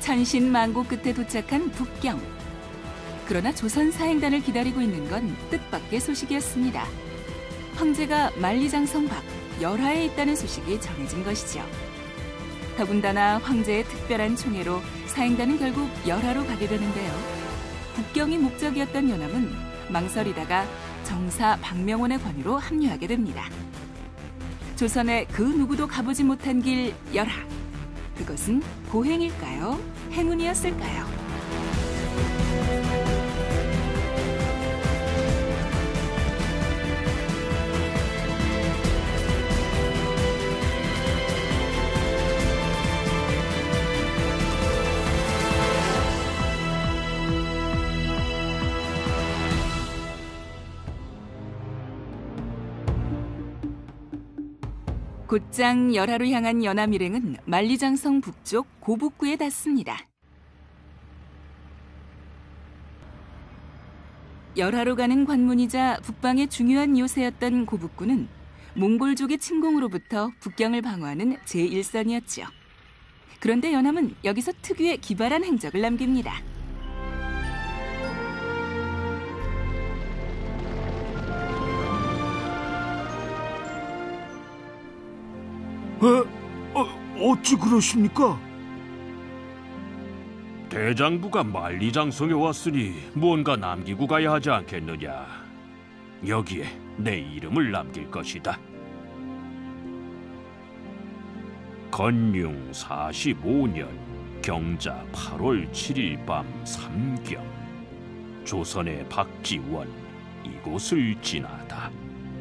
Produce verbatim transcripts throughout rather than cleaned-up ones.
천신만고 끝에 도착한 북경. 그러나 조선 사행단을 기다리고 있는 건 뜻밖의 소식이었습니다. 황제가 만리장성 밖 열하에 있다는 소식이 전해진 것이죠. 더군다나 황제의 특별한 총애로 사행단은 결국 열하로 가게 되는데요. 북경이 목적이었던 연암은 망설이다가 정사 박명원의 권유로 합류하게 됩니다. 조선의 그 누구도 가보지 못한 길 열하. 그것은 고행일까요? 행운이었을까요? 곧장 열하로 향한 연암 일행은 만리장성 북쪽 고북구에 닿습니다. 열하로 가는 관문이자 북방의 중요한 요새였던 고북구는 몽골족의 침공으로부터 북경을 방어하는 제일 선이었죠. 그런데 연암은 여기서 특유의 기발한 행적을 남깁니다. 에? 어, 어찌 그러십니까? 대장부가 만리장성에 왔으니 무언가 남기고 가야 하지 않겠느냐. 여기에 내 이름을 남길 것이다. 건융 사십오 년 경자 팔월 칠일 밤 삼경 조선의 박지원 이곳을 지나다.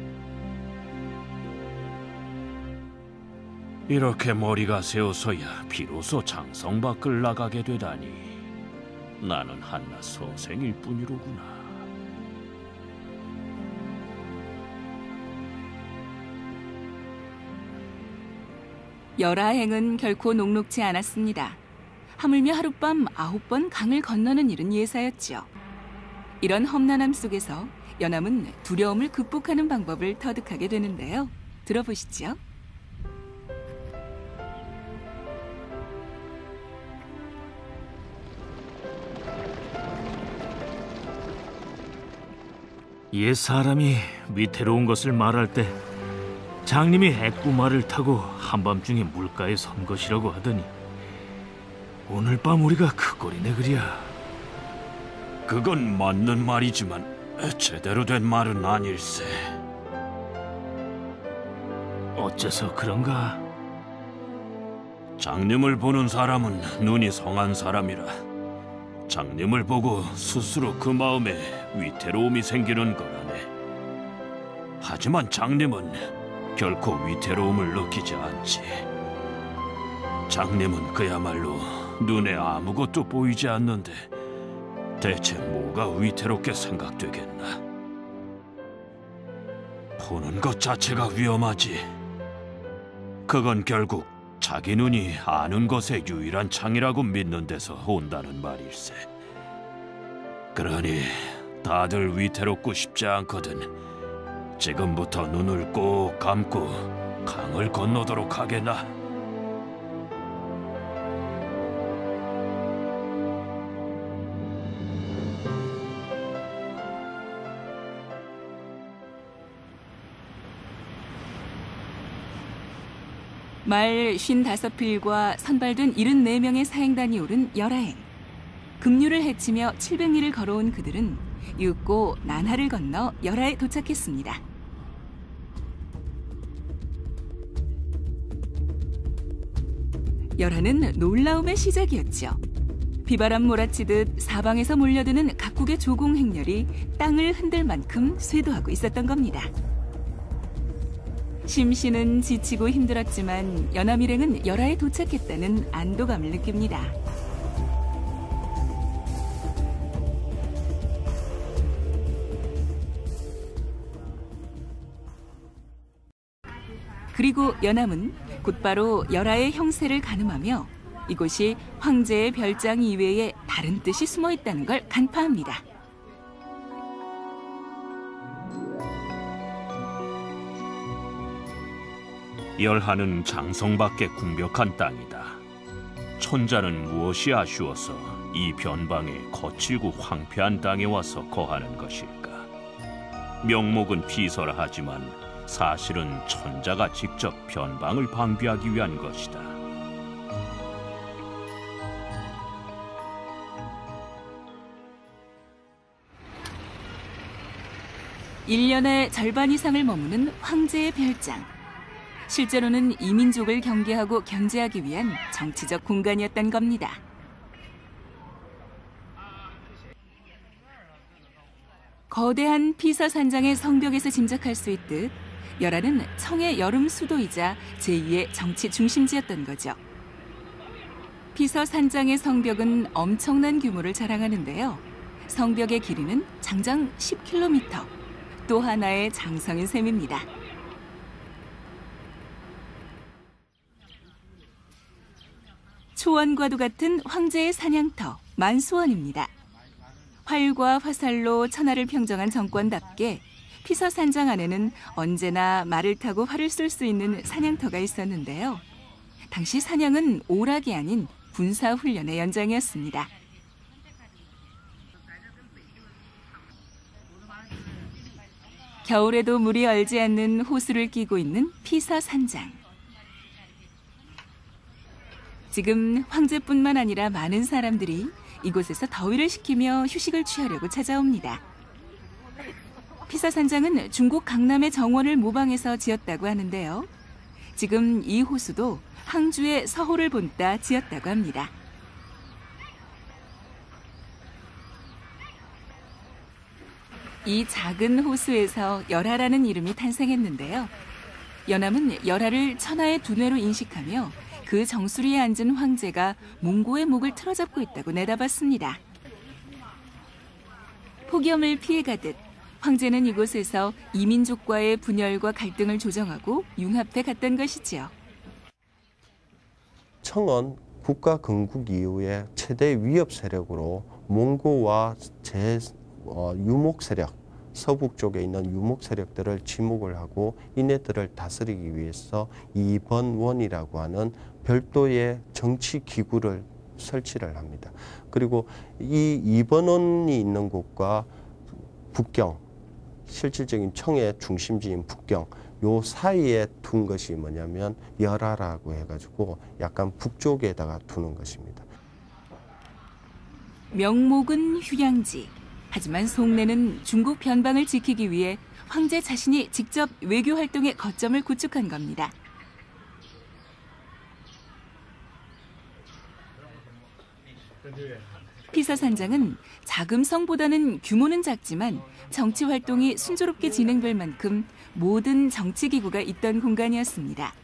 이렇게 머리가 새어서야 비로소 장성 밖을 나가게 되다니 나는 한낱 소생일 뿐이로구나. 열하행은 결코 녹록지 않았습니다. 하물며 하룻밤 아홉 번 강을 건너는 일은 예사였죠. 이런 험난함 속에서 연암은 두려움을 극복하는 방법을 터득하게 되는데요. 들어보시죠. 옛 사람이 위태로운 것을 말할 때 장님이 애꾸말을 타고 한밤중에 물가에 선 것이라고 하더니 오늘 밤 우리가 그 꼴이네 그랴. 그건 맞는 말이지만 제대로 된 말은 아닐세. 어째서 그런가? 장님을 보는 사람은 눈이 성한 사람이라 장님을 보고 스스로 그 마음에 위태로움이 생기는 거라네. 하지만 장님은 결코 위태로움을 느끼지 않지. 장님은 그야말로 눈에 아무것도 보이지 않는데 대체 뭐가 위태롭게 생각되겠나. 보는 것 자체가 위험하지. 그건 결국 자기 눈이 아는 것의 유일한 창이라고 믿는 데서 온다는 말일세. 그러니 다들 위태롭고 싶지 않거든 지금부터 눈을 꼭 감고 강을 건너도록 하게나. 말 쉰다섯 필과 선발된 일흔네 명의 사행단이 오른 열하행. 급류를 헤치며 칠백 리를 걸어온 그들은 육고 난하를 건너 열하에 도착했습니다. 열하는 놀라움의 시작이었죠. 비바람 몰아치듯 사방에서 몰려드는 각국의 조공 행렬이 땅을 흔들 만큼 쇄도하고 있었던 겁니다. 심신은 지치고 힘들었지만 연암 일행은 열하에 도착했다는 안도감을 느낍니다. 그리고 연암은 곧바로 열하의 형세를 가늠하며 이곳이 황제의 별장 이외에 다른 뜻이 숨어 있다는 걸 간파합니다. 열하는 장성 밖의 궁벽한 땅이다. 천자는 무엇이 아쉬워서 이 변방에 거칠고 황폐한 땅에 와서 거하는 것일까? 명목은 피서라 하지만 사실은 천자가 직접 변방을 방비하기 위한 것이다. 일 년의 절반 이상을 머무는 황제의 별장. 실제로는 이민족을 경계하고 견제하기 위한 정치적 공간이었던 겁니다. 거대한 피서산장의 성벽에서 짐작할 수 있듯 열하는 청의 여름 수도이자 제이의 정치 중심지였던 거죠. 피서산장의 성벽은 엄청난 규모를 자랑하는데요. 성벽의 길이는 장장 십 킬로미터, 또 하나의 장성인 셈입니다. 초원과도 같은 황제의 사냥터, 만수원입니다. 활과 화살로 천하를 평정한 정권답게 피서산장 안에는 언제나 말을 타고 활을 쏠 수 있는 사냥터가 있었는데요. 당시 사냥은 오락이 아닌 군사훈련의 연장이었습니다. 겨울에도 물이 얼지 않는 호수를 끼고 있는 피서산장. 지금 황제뿐만 아니라 많은 사람들이 이곳에서 더위를 식히며 휴식을 취하려고 찾아옵니다. 피서산장은 중국 강남의 정원을 모방해서 지었다고 하는데요. 지금 이 호수도 항주의 서호를 본따 지었다고 합니다. 이 작은 호수에서 열하라는 이름이 탄생했는데요. 연암은 열하를 천하의 두뇌로 인식하며 그 정수리에 앉은 황제가 몽고의 목을 틀어잡고 있다고 내다봤습니다. 폭염을 피해가듯 황제는 이곳에서 이민족과의 분열과 갈등을 조정하고 융합해 갔던 것이지요. 청은 국가 건국 이후에 최대 위협 세력으로 몽고와 제 어, 유목 세력, 서북 쪽에 있는 유목 세력들을 지목을 하고 이네들을 다스리기 위해서 이번원이라고 하는 별도의 정치 기구를 설치를 합니다. 그리고 이 이번원이 있는 곳과 북경, 실질적인 청의 중심지인 북경, 요 사이에 둔 것이 뭐냐면 열하라고 해가지고 약간 북쪽에다가 두는 것입니다. 명목은 휴양지. 하지만 속내는 중국 변방을 지키기 위해 황제 자신이 직접 외교 활동의 거점을 구축한 겁니다. 피서산장은 자금성보다는 규모는 작지만 정치 활동이 순조롭게 진행될 만큼 모든 정치기구가 있던 공간이었습니다.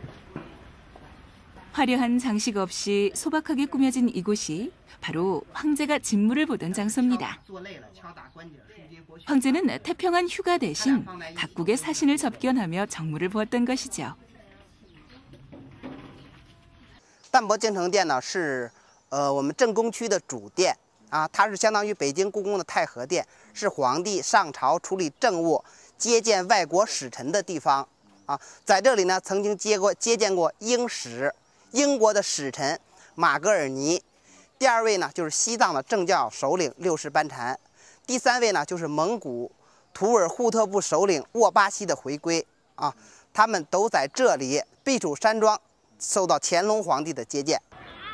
화려한 장식 없이 소박하게 꾸며진 이곳이 바로 황제가 진무를 보던 장소입니다. 황제는 태평한 휴가 대신 각국의 사신을 접견하며 정무를 보았던 것이죠. 淡泊京城殿呢是呃我们正宫区的主殿啊，它是相当于北京故宫的太和殿，是皇帝上朝处理政务、接见外国使臣的地方啊。在这里呢，曾经接过接见过英使。 英国的使臣马格尔尼，第二位呢就是西藏的政教首领六世班禅，第三位呢就是蒙古图尔扈特部首领沃巴西的回归啊，他们都在这里避暑山庄，受到乾隆皇帝的接见。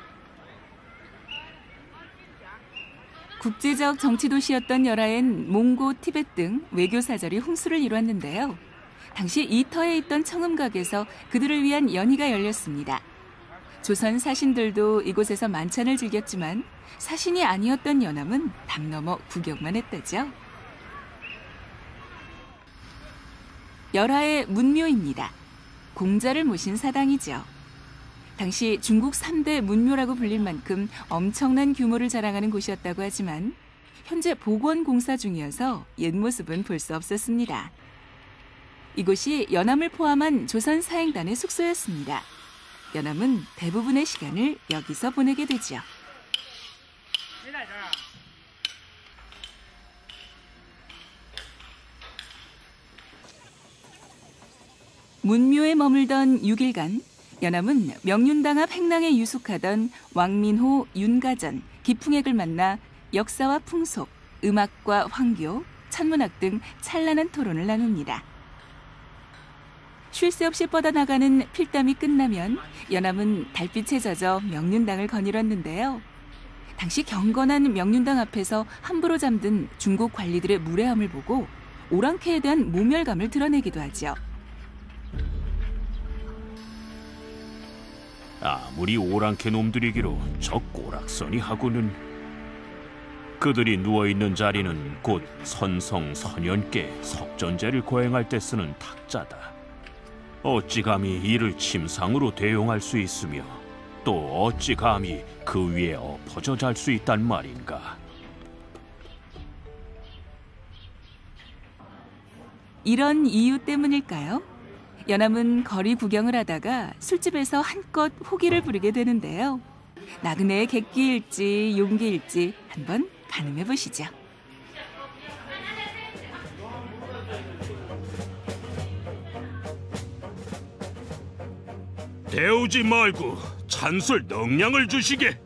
국제적 정치 도시였던 열하엔 몽고, 티베트 등 외교 사절이 홍수를 이뤘는데요. 당시 이터에 있던 청음각에서 그들을 위한 연희가 열렸습니다. 조선 사신들도 이곳에서 만찬을 즐겼지만 사신이 아니었던 연암은 담 넘어 구경만 했다죠. 열하의 문묘입니다. 공자를 모신 사당이죠. 당시 중국 삼 대 문묘라고 불릴 만큼 엄청난 규모를 자랑하는 곳이었다고 하지만 현재 복원 공사 중이어서 옛 모습은 볼 수 없었습니다. 이곳이 연암을 포함한 조선 사행단의 숙소였습니다. 연암은 대부분의 시간을 여기서 보내게 되죠. 문묘에 머물던 육 일간 연암은 명륜당 앞 행랑에 유숙하던 왕민호, 윤가전, 기풍액을 만나 역사와 풍속, 음악과 황교, 천문학 등 찬란한 토론을 나눕니다. 쉴 새 없이 뻗어나가는 필담이 끝나면 연암은 달빛에 젖어 명륜당을 거닐었는데요. 당시 경건한 명륜당 앞에서 함부로 잠든 중국 관리들의 무례함을 보고 오랑캐에 대한 모멸감을 드러내기도 하죠. 아무리 오랑캐 놈들이기로 저 꼬락서니 하고는 그들이 누워있는 자리는 곧 선성 선현께 석전제를 거행할 때 쓰는 탁자다. 어찌 감히 이를 침상으로 대용할 수 있으며 또 어찌 감히 그 위에 엎어져 잘 수 있단 말인가. 이런 이유 때문일까요? 연암은 거리 구경을 하다가 술집에서 한껏 호기를 부리게 되는데요. 나그네의 객기일지 용기일지 한번 가늠해 보시죠. 데우지 말고 찬술 넉량을 주시게.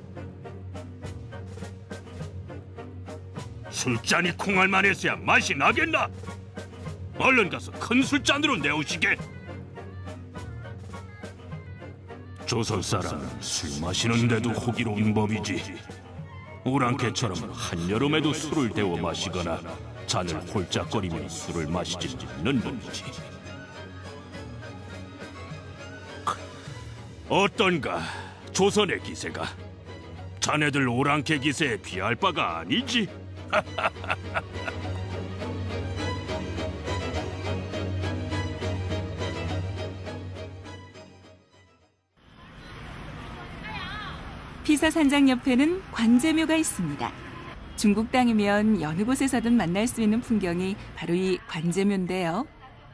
술잔이 콩알만 했어야 맛이 나겠나? 얼른 가서 큰 술잔으로 내오시게. 조선 사람은 술 마시는데도 호기로운 법이지. 오랑캐처럼 한여름에도 술을 데워 마시거나 잔을 홀짝거리며 술을 마시지 않는 법이지. 어떤가 조선의 기세가 자네들 오랑캐 기세에 비할 바가 아니지. 피서산장 옆에는 관제묘가 있습니다. 중국 땅이면 여느 곳에서든 만날 수 있는 풍경이 바로 이 관제묘인데요.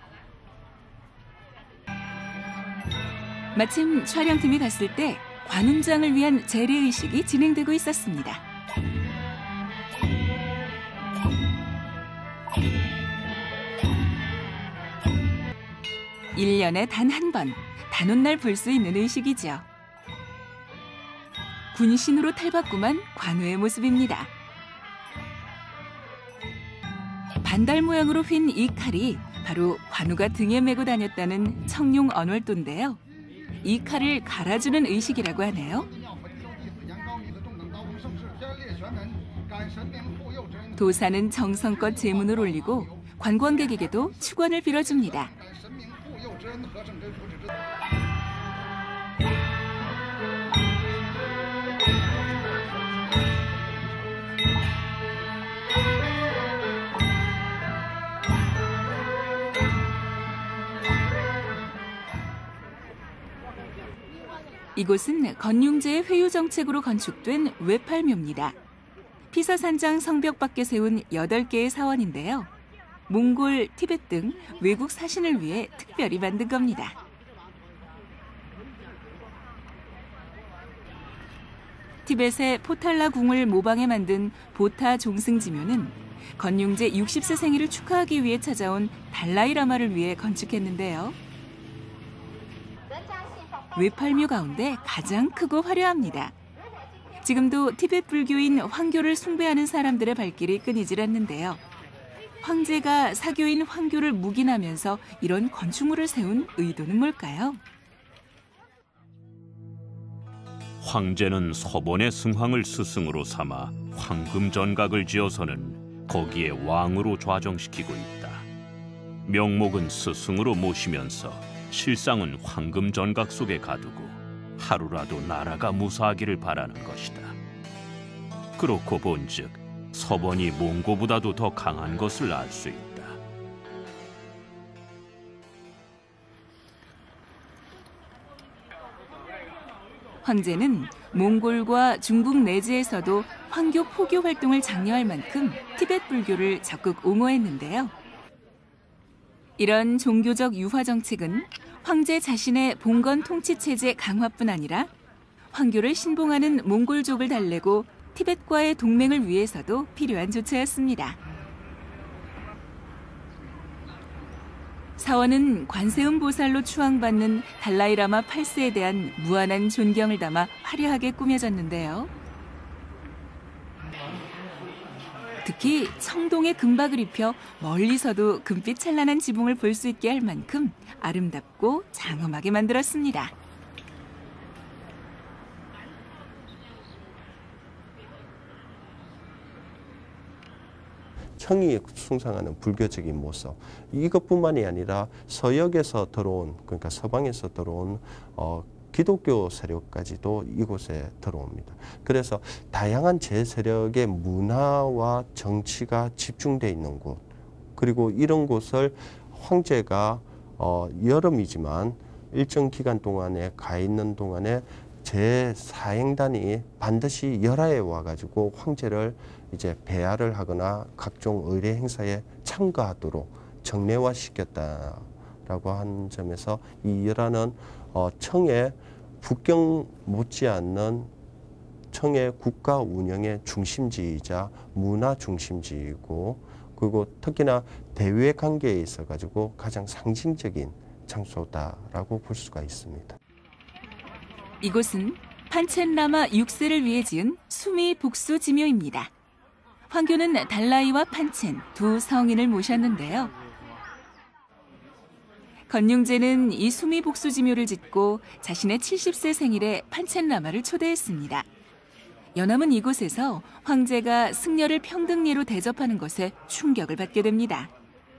마침 촬영팀이 갔을 때 관훈장을 위한 재래의식이 진행되고 있었습니다. 일 년에 단 한 번, 단오날 볼 수 있는 의식이죠. 군신으로 탈바꿈한 관우의 모습입니다. 반달 모양으로 휜 이 칼이 바로 관우가 등에 메고 다녔다는 청룡 언월도인데요. 이 칼을 갈아주는 의식이라고 하네요. 도사는 정성껏 제문을 올리고 관광객에게도 축원을 빌어줍니다. 이곳은 건륭제의 회유 정책으로 건축된 외팔묘입니다. 피서산장 성벽 밖에 세운 여덟 개의 사원인데요. 몽골, 티베트 등 외국 사신을 위해 특별히 만든 겁니다. 티벳의 포탈라 궁을 모방해 만든 보타 종승지묘는 건륭제 육십 세 생일을 축하하기 위해 찾아온 달라이라마를 위해 건축했는데요. 외팔묘 가운데 가장 크고 화려합니다. 지금도 티베트 불교인 황교를 숭배하는 사람들의 발길이 끊이질 않는데요. 황제가 사교인 황교를 묵인하면서 이런 건축물을 세운 의도는 뭘까요? 황제는 서번의 승황을 스승으로 삼아 황금전각을 지어서는 거기에 왕으로 좌정시키고 있다. 명목은 스승으로 모시면서 실상은 황금전각 속에 가두고 하루라도 나라가 무사하기를 바라는 것이다. 그렇고 본즉 서번이 몽고보다도 더 강한 것을 알 수 있다. 황제는 몽골과 중국 내지에서도 황교 포교 활동을 장려할 만큼 티베트 불교를 적극 옹호했는데요. 이런 종교적 유화 정책은 황제 자신의 봉건 통치 체제 강화뿐 아니라 황교를 신봉하는 몽골족을 달래고 티베트과의 동맹을 위해서도 필요한 조처였습니다. 사원은 관세음 보살로 추앙받는 달라이라마 팔 세에 대한 무한한 존경을 담아 화려하게 꾸며졌는데요. 특히 청동에 금박을 입혀 멀리서도 금빛 찬란한 지붕을 볼 수 있게 할 만큼 아름답고 장엄하게 만들었습니다. 청이 숭상하는 불교적인 모습, 이것뿐만이 아니라 서역에서 들어온, 그러니까 서방에서 들어온 어, 기독교 세력까지도 이곳에 들어옵니다. 그래서 다양한 제세력의 문화와 정치가 집중되어 있는 곳, 그리고 이런 곳을 황제가 어, 여름이지만 일정 기간 동안에 가 있는 동안에 제사행단이 반드시 열하에 와가지고 황제를 이제 배하를 하거나 각종 의례 행사에 참가하도록 정례화시켰다라고 한 점에서 이 열하는 어, 청의 북경 못지않는 청의 국가 운영의 중심지이자 문화 중심지이고, 그리고 특히나 대외 관계에 있어 가지고 가장 상징적인 장소다라고 볼 수가 있습니다. 이곳은 판첸라마 육 세를 위해 지은 수미 복수 지묘입니다. 황교는 달라이와 판첸 두 성인을 모셨는데요. 건륭제는 이 수미 복수 지묘를 짓고 자신의 칠십 세 생일에 판첸라마를 초대했습니다. 연암은 이곳에서 황제가 승려를 평등리로 대접하는 것에 충격을 받게 됩니다.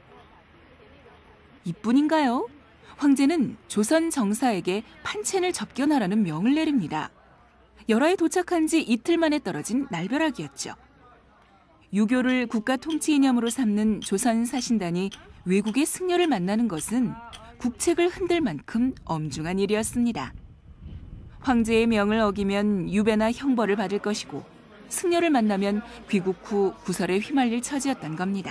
이뿐인가요? 황제는 조선 정사에게 판첸을 접견하라는 명을 내립니다. 열하에 도착한 지 이틀 만에 떨어진 날벼락이었죠. 유교를 국가 통치 이념으로 삼는 조선 사신단이 외국의 승려를 만나는 것은 국책을 흔들 만큼 엄중한 일이었습니다. 황제의 명을 어기면 유배나 형벌을 받을 것이고, 승려를 만나면 귀국 후 구설에 휘말릴 처지였던 겁니다.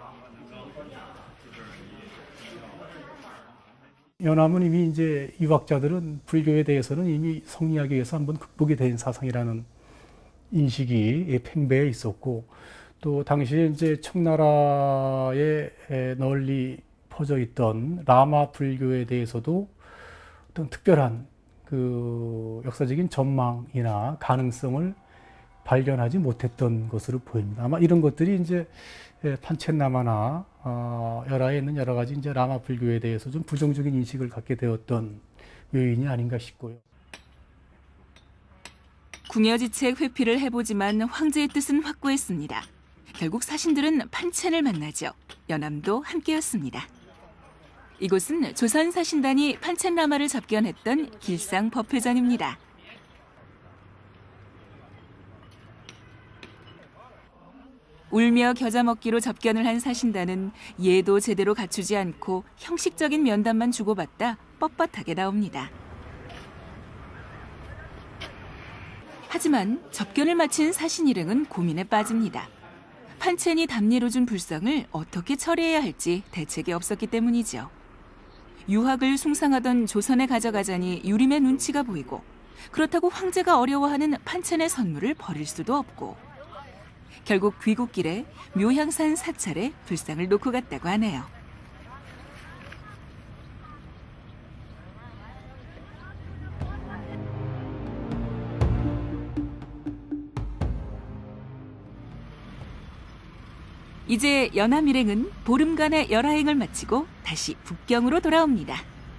연암은 이미 이제 유학자들은 불교에 대해서는 이미 성리학에서 한번 극복이 된 사상이라는 인식이 팽배해 있었고, 또 당시에 이제 청나라에 널리 퍼져 있던 라마 불교에 대해서도 어떤 특별한 그 역사적인 전망이나 가능성을 발견하지 못했던 것으로 보입니다. 아마 이런 것들이 이제 판첸라마나 어, 열하에 있는 여러 가지 이제 라마 불교에 대해서 좀 부정적인 인식을 갖게 되었던 요인이 아닌가 싶고요. 궁여지책 회피를 해보지만 황제의 뜻은 확고했습니다. 결국 사신들은 판첸을 만나죠. 연암도 함께였습니다. 이곳은 조선 사신단이 판첸라마를 접견했던 길상 법회전입니다. 울며 겨자 먹기로 접견을 한 사신단은 예도 제대로 갖추지 않고 형식적인 면담만 주고받다 뻣뻣하게 나옵니다. 하지만 접견을 마친 사신 일행은 고민에 빠집니다. 판첸이 답례로 준 불상을 어떻게 처리해야 할지 대책이 없었기 때문이죠. 유학을 숭상하던 조선에 가져가자니 유림의 눈치가 보이고, 그렇다고 황제가 어려워하는 판첸의 선물을 버릴 수도 없고, 결국 귀국길에 묘향산 사찰에 불상을 놓고 갔다고 하네요. 이제 연암 일행은 보름간의 열하행을 마치고 다시 북경으로 돌아옵니다.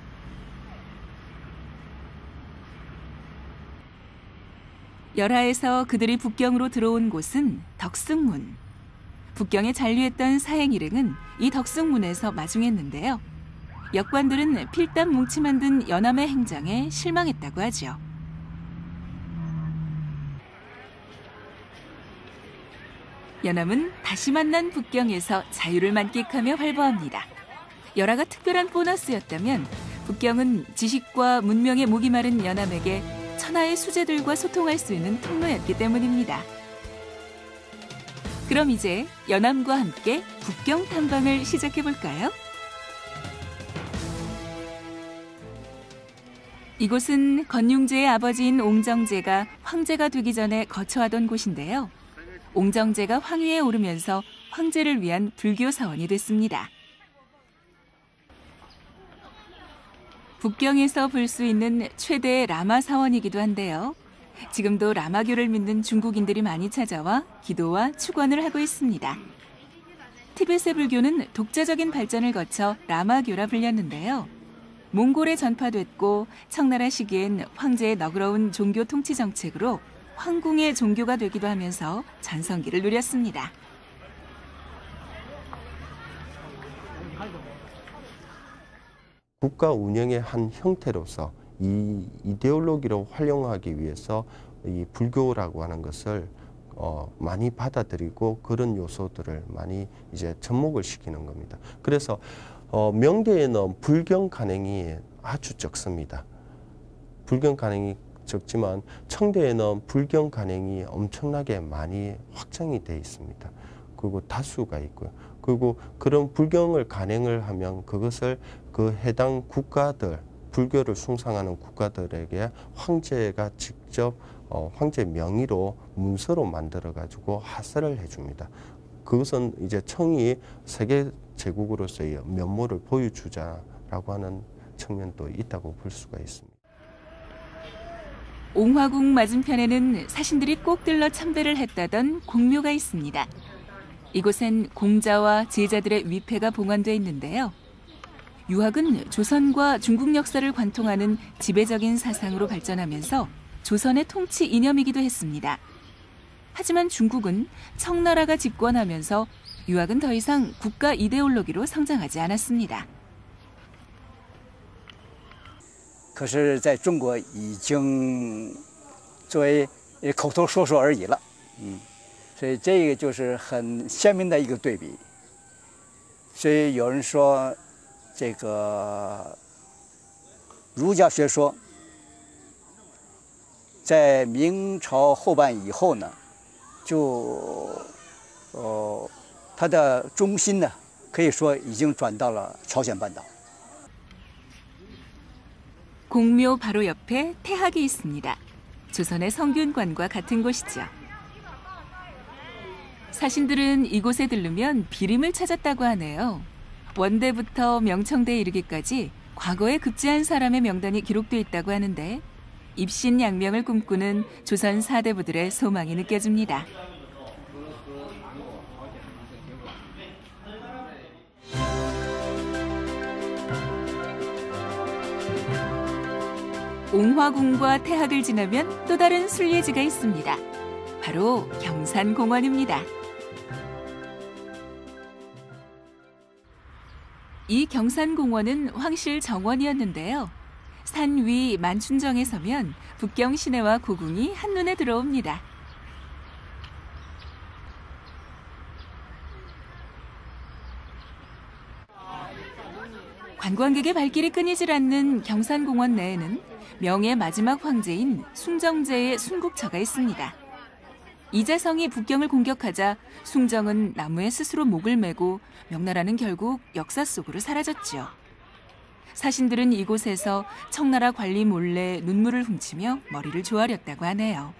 열하에서 그들이 북경으로 들어온 곳은 덕승문. 북경에 잔류했던 사행 일행은 이 덕승문에서 마중했는데요. 역관들은 필담 뭉치 만든 연암의 행장에 실망했다고 하죠. 연암은 다시 만난 북경에서 자유를 만끽하며 활보합니다. 열하가 특별한 보너스였다면 북경은 지식과 문명의 목이 마른 연암에게 천하의 수재들과 소통할 수 있는 통로였기 때문입니다. 그럼 이제 연암과 함께 북경 탐방을 시작해볼까요? 이곳은 건륭제의 아버지인 옹정제가 황제가 되기 전에 거처하던 곳인데요. 옹정제가 황위에 오르면서 황제를 위한 불교 사원이 됐습니다. 북경에서 볼 수 있는 최대의 라마 사원이기도 한데요. 지금도 라마교를 믿는 중국인들이 많이 찾아와 기도와 축원을 하고 있습니다. 티베트의 불교는 독자적인 발전을 거쳐 라마교라 불렸는데요. 몽골에 전파됐고 청나라 시기엔 황제의 너그러운 종교 통치 정책으로 황궁의 종교가 되기도 하면서 전성기를 누렸습니다. 국가 운영의 한 형태로서 이 이데올로기로 활용하기 위해서 이 불교라고 하는 것을 어, 많이 받아들이고 그런 요소들을 많이 이제 접목을 시키는 겁니다. 그래서 어, 명대에는 불경 간행이 아주 적습니다. 불경 간행이 적지만 청대에는 불경 간행이 엄청나게 많이 확장이 돼 있습니다. 그리고 다수가 있고요. 그리고 그런 불경을 간행을 하면 그것을 그 해당 국가들, 불교를 숭상하는 국가들에게 황제가 직접 어, 황제 명의로 문서로 만들어 가지고 하사를 해줍니다. 그것은 이제 청이 세계 제국으로서의 면모를 보여주자라고 하는 측면도 있다고 볼 수가 있습니다. 옹화궁 맞은편에는 사신들이 꼭 들러 참배를 했다던 공묘가 있습니다. 이곳엔 공자와 제자들의 위패가 봉헌돼 있는데요. 유학은 조선과 중국 역사를 관통하는 지배적인 사상으로 발전하면서 조선의 통치 이념이기도 했습니다. 하지만 중국은 청나라가 집권하면서 유학은 더 이상 국가 이데올로기로 성장하지 않았습니다. 可是在中国已经作为口头说说而已了，嗯，所以这个就是很鲜明的一个对比。所以有人说，这个儒家学说在明朝后半以后呢，就呃它的中心呢，可以说已经转到了朝鲜半岛。 공묘 바로 옆에 태학이 있습니다. 조선의 성균관과 같은 곳이죠. 사신들은 이곳에 들르면 비림을 찾았다고 하네요. 원대부터 명청대에 이르기까지 과거에 급제한 사람의 명단이 기록돼 있다고 하는데 입신양명을 꿈꾸는 조선 사대부들의 소망이 느껴집니다. 옹화궁과 태학을 지나면 또 다른 순례지가 있습니다. 바로 경산공원입니다. 이 경산공원은 황실 정원이었는데요. 산 위 만춘정에 서면 북경 시내와 고궁이 한눈에 들어옵니다. 관광객의 발길이 끊이질 않는 경산공원 내에는 명의 마지막 황제인 숭정제의 순국처가 있습니다. 이재성이 북경을 공격하자 숭정은 나무에 스스로 목을 메고 명나라는 결국 역사 속으로 사라졌죠. 사신들은 이곳에서 청나라 관리 몰래 눈물을 훔치며 머리를 조아렸다고 하네요.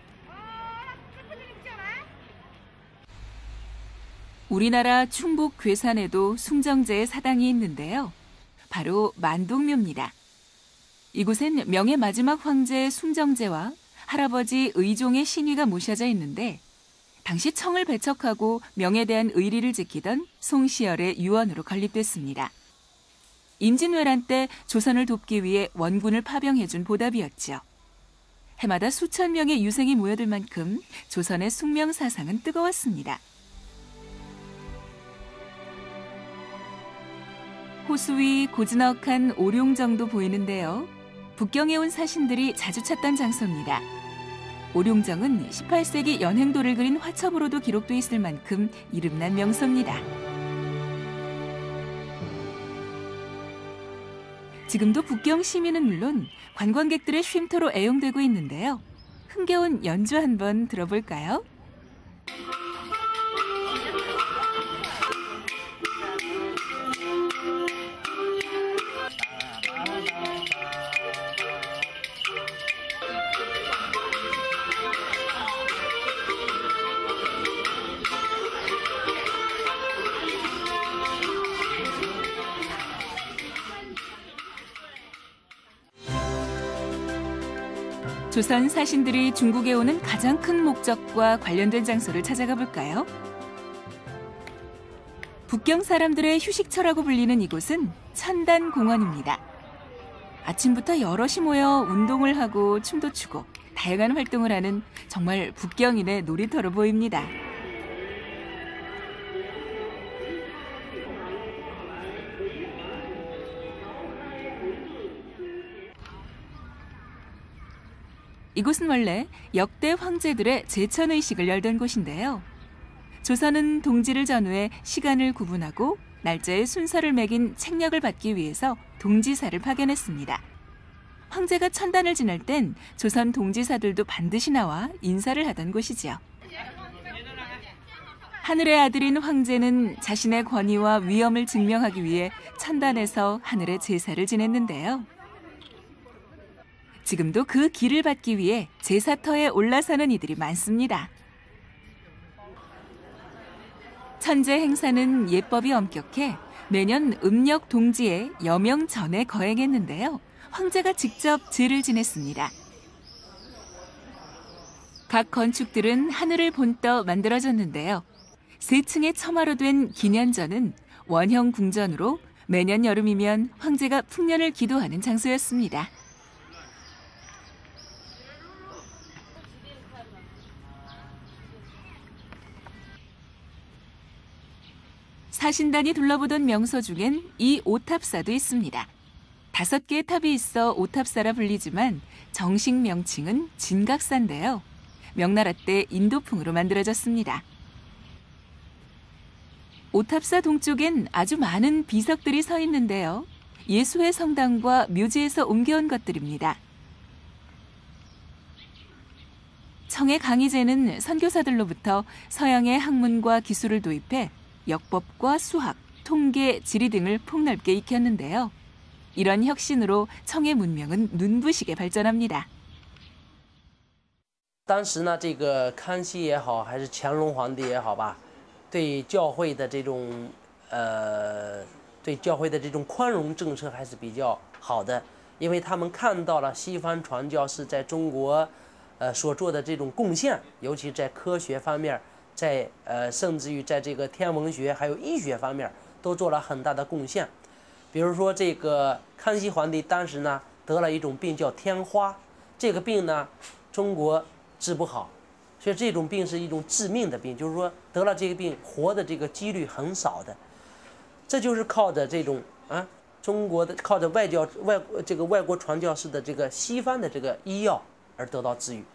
우리나라 충북 괴산에도 숭정제의 사당이 있는데요. 바로 만동묘입니다. 이곳엔 명의 마지막 황제 숭정제와 할아버지 의종의 신위가 모셔져 있는데 당시 청을 배척하고 명에 대한 의리를 지키던 송시열의 유언으로 건립됐습니다. 임진왜란 때 조선을 돕기 위해 원군을 파병해준 보답이었죠. 해마다 수천 명의 유생이 모여들 만큼 조선의 숙명사상은 뜨거웠습니다. 호수 위 고즈넉한 오룡정도 보이는데요. 북경에 온 사신들이 자주 찾던 장소입니다. 오룡정은 십팔 세기 연행도를 그린 화첩으로도 기록돼 있을 만큼 이름난 명소입니다. 지금도 북경 시민은 물론 관광객들의 쉼터로 애용되고 있는데요. 흥겨운 연주 한번 들어볼까요? 조선 사신들이 중국에 오는 가장 큰 목적과 관련된 장소를 찾아가 볼까요? 북경 사람들의 휴식처라고 불리는 이곳은 천단공원입니다. 아침부터 여럿이 모여 운동을 하고 춤도 추고 다양한 활동을 하는 정말 북경인의 놀이터로 보입니다. 이곳은 원래 역대 황제들의 제천의식을 열던 곳인데요. 조선은 동지를 전후해 시간을 구분하고 날짜에 순서를 매긴 책략을 받기 위해서 동지사를 파견했습니다. 황제가 천단을 지낼 땐 조선 동지사들도 반드시 나와 인사를 하던 곳이지요. 하늘의 아들인 황제는 자신의 권위와 위엄을 증명하기 위해 천단에서 하늘의 제사를 지냈는데요. 지금도 그 길을 받기 위해 제사터에 올라서는 이들이 많습니다. 천제 행사는 예법이 엄격해 매년 음력 동지에 여명 전에 거행했는데요. 황제가 직접 제를 지냈습니다. 각 건축들은 하늘을 본떠 만들어졌는데요. 세 층의 처마로 된 기년전은 원형 궁전으로 매년 여름이면 황제가 풍년을 기도하는 장소였습니다. 사신단이 둘러보던 명소 중엔 이 오탑사도 있습니다. 다섯 개의 탑이 있어 오탑사라 불리지만 정식 명칭은 진각사인데요. 명나라 때 인도풍으로 만들어졌습니다. 오탑사 동쪽엔 아주 많은 비석들이 서 있는데요. 예수의 성당과 묘지에서 옮겨온 것들입니다. 청의 강희제는 선교사들로부터 서양의 학문과 기술을 도입해 역법과 수학, 통계, 지리 등을 폭넓게 익혔는데요. 이런 혁신으로 청의 문명은 눈부시게 발전합니다. 当时呢，这个康熙也好，还是乾隆皇帝也好吧，对教会的这种呃，对教会的这种宽容政策还是比较好的，因为他们看到了西方传教士在中国呃所做的这种贡献，尤其在科学方面。 在呃，甚至于在这个天文学还有医学方面都做了很大的贡献。比如说，这个康熙皇帝当时呢得了一种病叫天花，这个病呢中国治不好，所以这种病是一种致命的病，就是说得了这个病活的这个几率很少的。这就是靠着这种啊中国的靠着外教外这个外国传教士的这个西方的这个医药而得到治愈。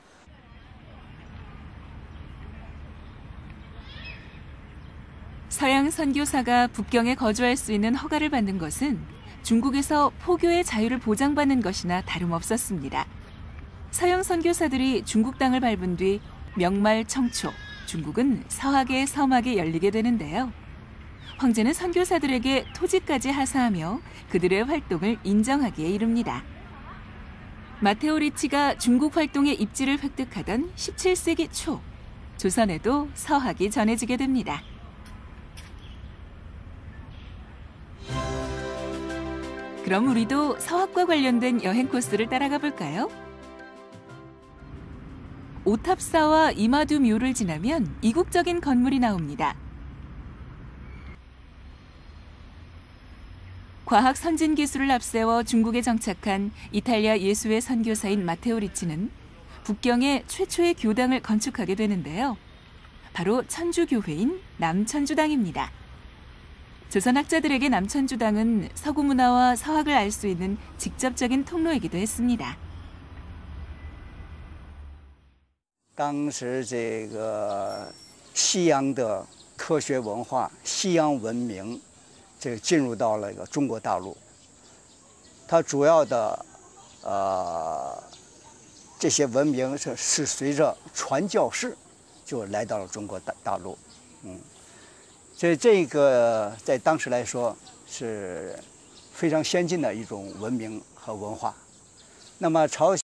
서양 선교사가 북경에 거주할 수 있는 허가를 받는 것은 중국에서 포교의 자유를 보장받는 것이나 다름없었습니다. 서양 선교사들이 중국 땅을 밟은 뒤 명말 청초, 중국은 서학의 서막에 열리게 되는데요. 황제는 선교사들에게 토지까지 하사하며 그들의 활동을 인정하기에 이릅니다. 마테오 리치가 중국 활동의 입지를 획득하던 십칠 세기 초, 조선에도 서학이 전해지게 됩니다. 그럼 우리도 서학과 관련된 여행 코스를 따라가 볼까요? 오탑사와 이마두 묘를 지나면 이국적인 건물이 나옵니다. 과학 선진 기술을 앞세워 중국에 정착한 이탈리아 예수회 선교사인 마테오 리치는 북경에 최초의 교당을 건축하게 되는데요. 바로 천주교회인 남천주당입니다. 조선학자들에게 남천주당은 서구 문화와 서학을 알 수 있는 직접적인 통로이기도 했습니다. 当时这个西洋的科学文化、西洋文明，这个进入到了一个中国大陆。它主要的呃这些文明是是随着传教士就来到了中国大大陆，嗯。 所以这个在当时来说是非常先进的一种文明和文化。那么朝鲜。